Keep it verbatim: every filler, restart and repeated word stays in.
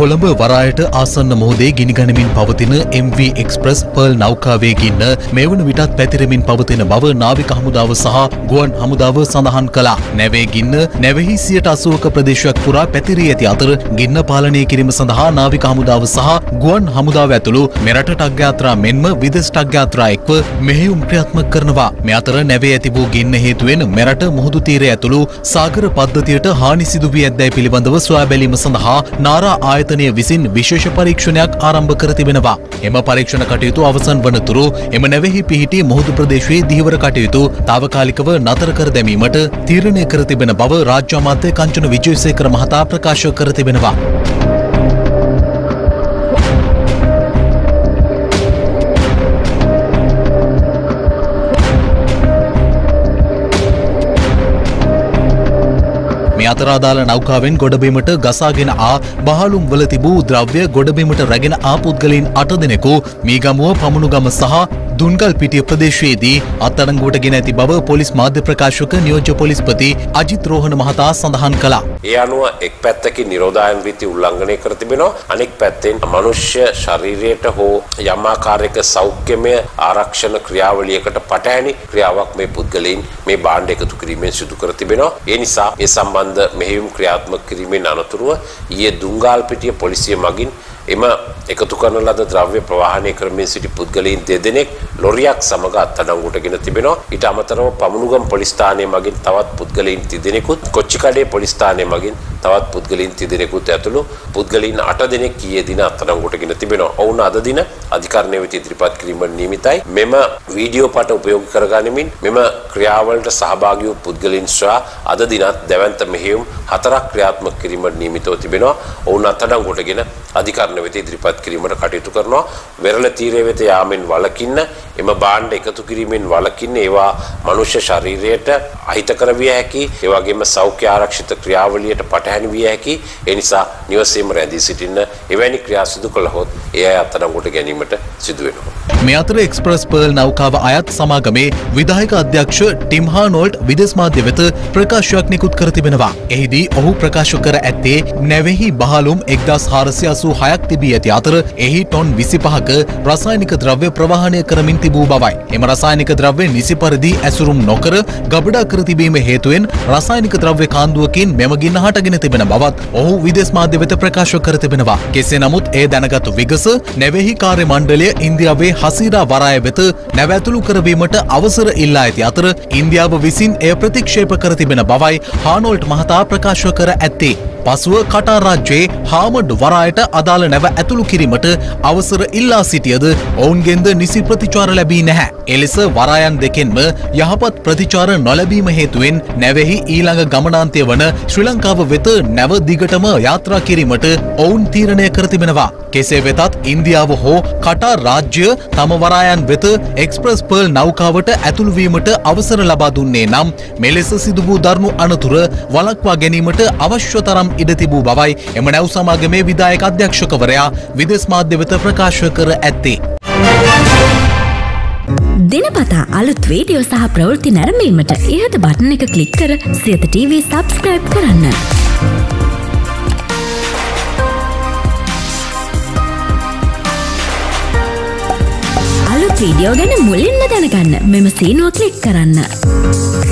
කොළඹ වරායට ආසන්න මොහොතේ ගිනිගනිමින් පවතින එම් වී එක්ස්ප්‍රස් පර්ල් නෞකාවේ ගින්න මේ වන විටත් පැතිරෙමින් පවතින බව නාවික හමුදාව සහ ගුවන් හමුදාව සඳහන් කළා. නැවේ ගින්න නැවෙහි සියයට අසූවක ප්‍රදේශයක් පුරා පැතිරී ඇති අතර ගින්න පාලනය කිරීම සඳහා නාවික හමුදාව සහ ගුවන් හමුදාව ඇතුළු මෙරට ටග් යාත්‍රා මෙන්ම විදේශ ටග් යාත්‍රා එක්ව මෙහෙයුම් ක්‍රියාත්මක කරනවා. මේ අතර නැවේ ඇති වූ ගින්න හේතුවෙන් මෙරට මුහුදු තීරය ඇතුළු සාගර පද්ධතියට හානි සිදු වී ඇතැයි පිළිබඳව සොයා බැලීම සඳහා නාරා ආයතනය විසින් විශේෂ පරීක්ෂණයක් ආරම්භ කර තිබෙනවා. එම පරීක්ෂණ කටයුතු අවසන් වනතුරු එම නැවෙහි පිහිටි මුහුදු ප්‍රදේශයේ දීවර කටයුතු තාවකාලිකව නතර කර දැමීමට තීරණය කර තිබෙන බව රාජ්‍ය අමාත්‍ය කංචන විජේසේකර මහතා ප්‍රකාශ කර තිබෙනවා. මේ අතර අදාළ නෞකාවෙන් ගොඩබිමට ගසාගෙන ආ බහලුම් වල තිබූ ද්‍රව්‍ය ගොඩබිමට රැගෙන ආ පුද්ගලයන් අට දෙනෙකු මීගමුව පමුණුගම සහ දුන්ගල්පිටිය ප්‍රදේශයේදී අත්අඩංගුවට ගෙන ඇති බව පොලිස් මාධ්‍ය ප්‍රකාශක නියෝජ්‍ය පොලිස්පති අජිත් රෝහණ මහතා සඳහන් කළා. ඒ අනුව එක් පැත්තකින් නිරෝධායන රීති උල්ලංඝනය කර තිබෙනවා. අනෙක් පැත්තෙන් මනුෂ්‍ය ශරීරයට හෝ යම් ආකාරයක සෞඛ්‍යමය ආරක්ෂණ ක්‍රියාවලියකට පටහැනි ක්‍රියාවක් මේ පුද්ගලයන් මේ භාණ්ඩ එකතු කිරීමෙන් සිදු කර තිබෙනවා. ඒ නිසා මේ සම්බන්ධ මෙහෙයුම් ක්‍රියාත්මක කිරීමෙන් අනතුරුව ඊයේ දුංගල්පිටිය පොලිසිය මගින් එම එකතු කරන ලද ද්‍රව්‍ය ප්‍රවාහනය කරමින් සිටි පුද්ගලයන් දෙදෙනෙක් ලොරියක් සමග අත්අඩංගුවට ගෙන තිබෙනවා. ඊට අමතරව පමුණුගම පොලිස් ස්ථානය මගින් තවත් පුද්ගලයන් තිදෙනෙකුත් කොච්චිකඩේ පොලිස් ස්ථානය මගින් තවත් පුද්ගලයන් තිදෙනෙකුත් ඇතුළු පුද්ගලයන් අට දෙනෙක් ඊයේ දින අත්අඩංගුවට ගෙන තිබෙනවා. ඔවුන් අද දින අධිකරණය වෙත ඉදිරිපත් කිරීමට නියමිතයි. මෙම වීඩියෝ පට උපයෝගී කරගනිමින් මෙම ක්‍රියාවලට සහභාගී වූ පුද්ගලයන් සොයා අද දිනත් දැවැන්ත මෙහෙයුම් හතරක් ක්‍රියාත්මක කිරීමට නියමිතව තිබෙනවා. ඔවුන් අත්අඩංගුවට ගෙන අධිකරණ වෙත ඉදිරිපත් කිරීමට කටයුතු කරනවා. වෙරළ තීරය වෙත යාමෙන් වළකින්න, එම භාණ්ඩ එකතු කිරීමෙන් වළකින්න, ඒවා මනුෂ්‍ය ශරීරයට අහිතකර විය හැකි, ඒ වගේම සෞඛ්‍ය ආරක්ෂිත ක්‍රියාවලියට පටහැනි විය හැකි. ඒ නිසා නිවසේම රැඳී සිටින්න එවැනි ක්‍රියා සිදු කළහොත් ඒ අය අත්අඩංගුවට ගැනීමට සිදු වෙනවා. මේ අතර එක්ස්ප්‍රස් පර්ල් නෞකාව අයත් සමාගමේ විධායක අධ්‍යක්ෂ ටිම් හානෝල්ඩ් විදේශ මාධ්‍ය වෙත ප්‍රකාශයක් නිකුත් කර තිබෙනවා. එහිදී ඔහු ප්‍රකාශ කර ඇත්තේ නැවෙහි බහලුම් එක්දාස් හාරසිය අසූ හයක් තිබී ඇති අතර එහි ටොන් විසිපහක රසායනික ද්‍රව්‍ය ප්‍රවාහනය කරමින් තිබූ බවයි. එම රසායනික ද්‍රව්‍ය නිසි පරිදි ඇසුරුම් නොකර ගබඩා කර තිබීම හේතුවෙන් රසායනික ද්‍රව්‍ය කාන්දුවකින් මෙම ගින්න හටගෙන තිබෙන බවත් ඔහු විදේශ මාධ්‍ය වෙත ප්‍රකාශ කර තිබෙනවා. කෙසේ නමුත් ඒ දැනගත් විගස නැවෙහි කාර්ය මණ්ඩලය ඉන්දියාවේ හසීරා වරාය වෙත නැව ඇතුළු කරවීමට අවසර ඉල්ලා ඇති අතර ඉන්දියාව විසින් එය ප්‍රතික්ෂේප කර තිබෙන බවයි හානෝල්ට් මහතා ප්‍රකාශ කර ඇත්තේ. පසුව කටාර් රාජ්‍යයේ හාමඩ් වරායට අදාළ නැව ඇතුළු කිරීමට අවසර ඉල්ලා සිටියද ඔවුන්ගෙන්ද නිසි ප්‍රතිචාර ලැබී නැහැ. එලෙස වරායන් දෙකෙන්ම යහපත් ප්‍රතිචාර නොලැබීම හේතුවෙන් නැවෙහි ඊළඟ ගමනාන්තය වන ශ්‍රී ලංකාව වෙත නැව දිගටම යාත්‍රා කිරීමට ඔවුන් තීරණය කර තිබෙනවා. කෙසේ වෙතත් ඉන්දියාව හෝ කටාර් රාජ්‍ය තම වරායන් වෙත එක්ස්ප්‍රස් පර්ල් නෞකාවට ඇතුළු වීමට අවසර ලබා දුන්නේ නම් මෙලෙස සිදු වූ දරුණු අනතුර වළක්වා ගැනීමට අවශ්‍ය තරම් ඉඩ තිබූ බවයි එම නැව් සමාගමේ විධායක අධ්‍යක්ෂකවරයා විදේශ මාධ්‍ය වෙත ප්‍රකාශ කර ඇත්තේ. දිනපතා අලුත් වීඩියෝ සහ ප්‍රවෘත්ති නැරඹීමට ඉහත බටන් එක ක්ලික් කර සියත ටීවී සබ්ස්ක්‍රයිබ් කරන්න. අලුත් වීඩියෝ ගැන මුලින්ම දැනගන්න මෙම සීනුව ක්ලික් කරන්න.